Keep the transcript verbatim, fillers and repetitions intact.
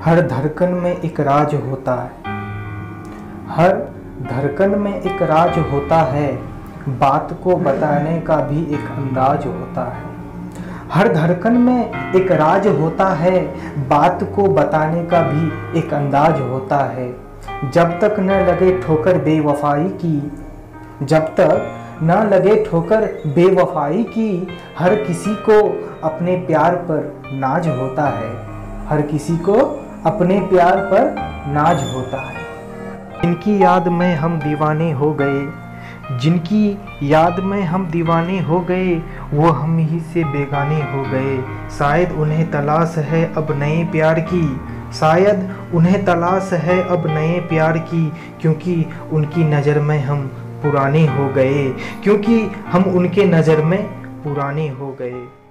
हर धड़कन में एक राज होता है, हर धड़कन में एक राज होता है, बात को बताने का भी एक अंदाज होता है। हर धड़कन में एक राज होता है, बात को बताने का भी एक अंदाज होता है। जब तक न लगे ठोकर बेवफाई की, जब तक न लगे ठोकर बेवफाई की, हर किसी को अपने प्यार पर नाज होता है, हर किसी को अपने प्यार पर नाज होता है। जिनकी याद में हम दीवाने हो गए, जिनकी याद में हम दीवाने हो गए, वो हम ही से बेगाने हो गए। शायद उन्हें तलाश है अब नए प्यार की, शायद उन्हें तलाश है अब नए प्यार की, क्योंकि उनकी नज़र में हम पुराने हो गए, क्योंकि हम उनके नज़र में पुराने हो गए।